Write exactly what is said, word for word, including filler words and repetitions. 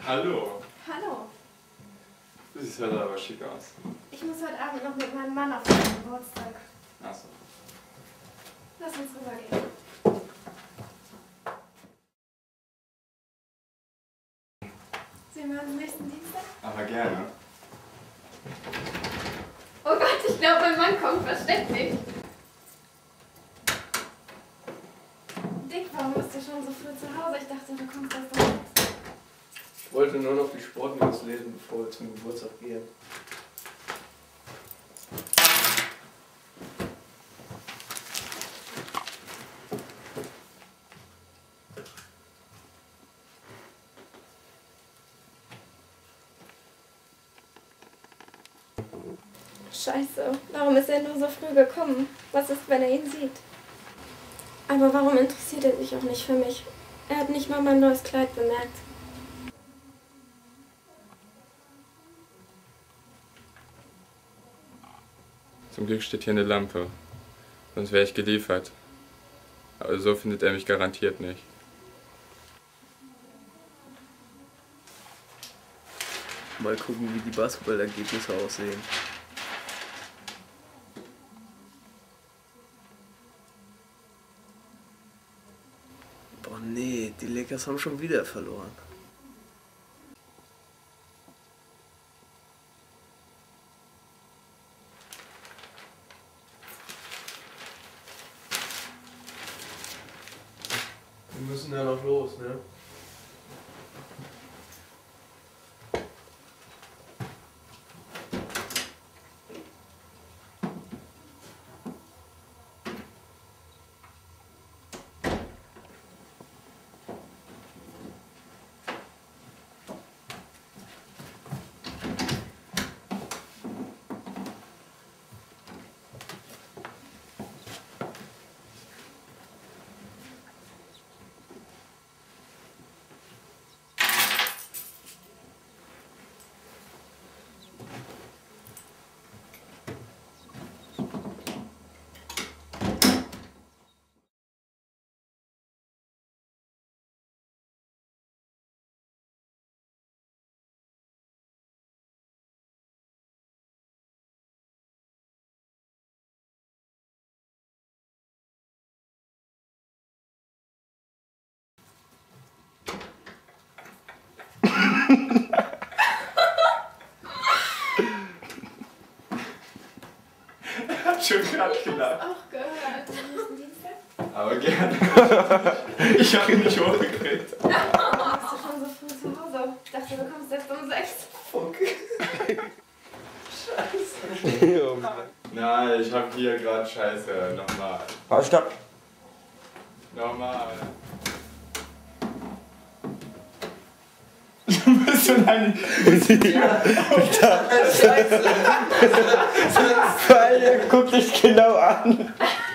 Hallo. Hallo. Du siehst heute aber schick aus. Ich muss heute Abend noch mit meinem Mann auf den Geburtstag. Achso. Lass uns rübergehen. Sehen wir uns nächsten Dienstag? Aber gerne. Oh Gott, ich glaube, mein Mann kommt. Versteck dich. Dick, warum bist du schon so früh zu Hause? Ich dachte, du kommst erst um sechs. Ich wollte nur noch die Sportnews lesen, bevor wir zum Geburtstag gehen. Scheiße, warum ist er nur so früh gekommen? Was ist, wenn er ihn sieht? Aber warum interessiert er sich auch nicht für mich? Er hat nicht mal mein neues Kleid bemerkt. Zum Glück steht hier eine Lampe. Sonst wäre ich geliefert. Aber so findet er mich garantiert nicht. Mal gucken, wie die Basketballergebnisse aussehen. Boah nee, die Lakers haben schon wieder verloren. Wir müssen ja noch los, ne? Schon gerade gelacht. Auch gehört. Nächsten Dienstag? Aber gerne. Ich habe ihn nicht hochgekriegt. Warum bist du schon so früh zu Hause? Ich dachte, du kommst erst um sechs. Fuck. Scheiße. Nein, ich habe hier gerade Scheiße. Nochmal. Halt, stopp. Nochmal. Du bist so eine... Scheiße. Guck dich genau an.